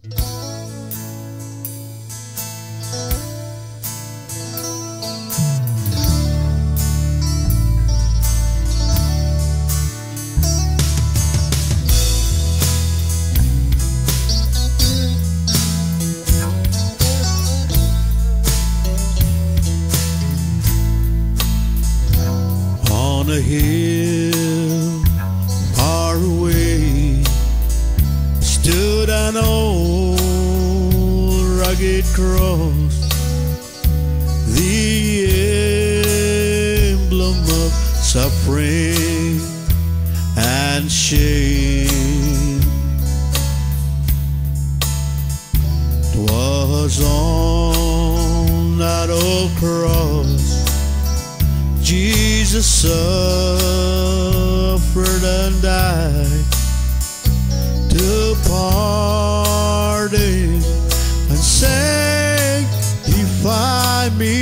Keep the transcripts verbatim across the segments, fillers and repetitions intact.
On a hill far away stood an old rugged cross, the emblem of suffering and shame. 'Twas on that old cross Jesus suffered and died to pardon and sanctify me.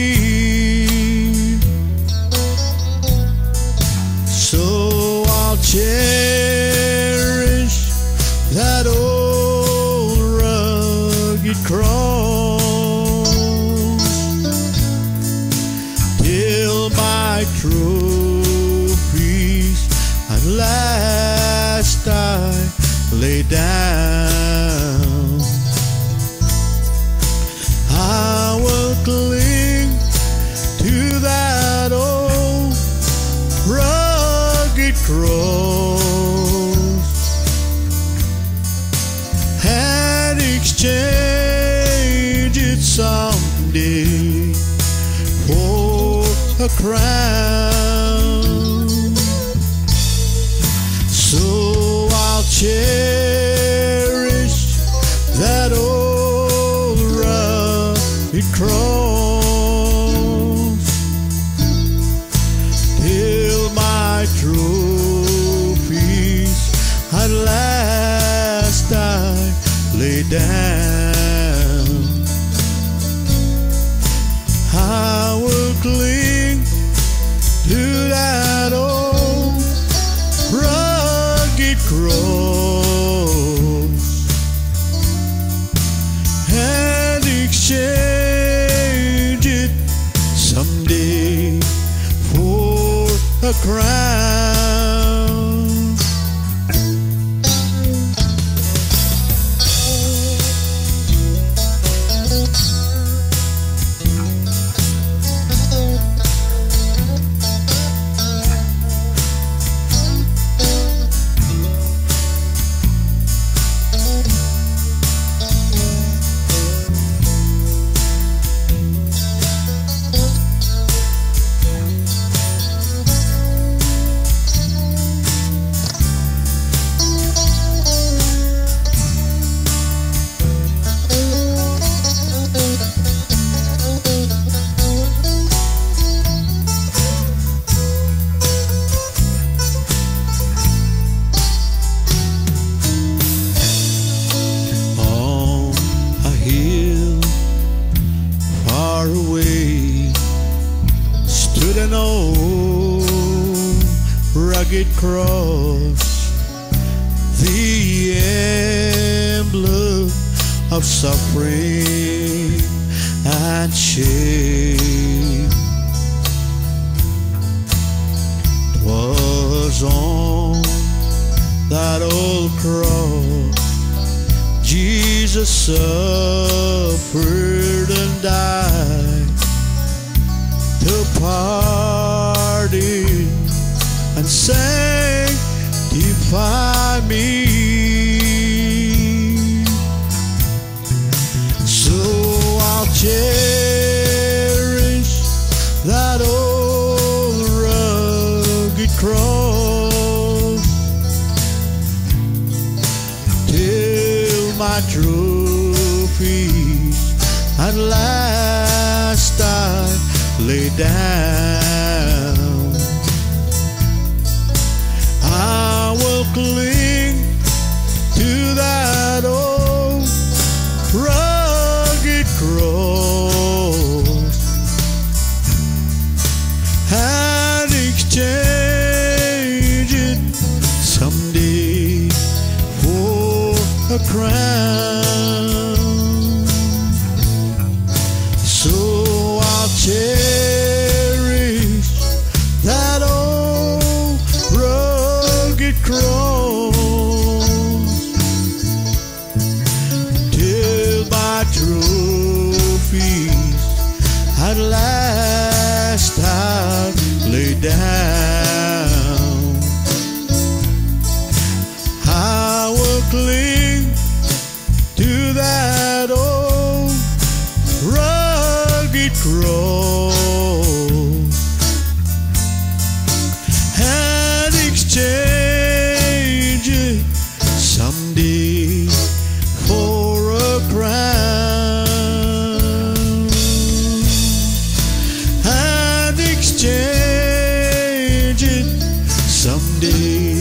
So I'll cherish that old rugged cross till my trophies at last I lay down. I will cling to that old rugged cross and exchange it someday for a crown. So I'll cherish that old rugged cross till my trophies at last I lay down. I will cling to that old rugged cross and exchange it someday for a crown. An old rugged cross, the emblem of suffering and shame. 'Twas on that old cross Jesus suffered and died to pardon and sanctify me. So I'll cherish that old rugged cross till my trophies at last I lay down. I will cling to that old rugged cross and exchange it someday for a crown. cross till my trophies at last I lay down. I will cling to that old rugged cross and exchange it someday for a crown, and exchange it someday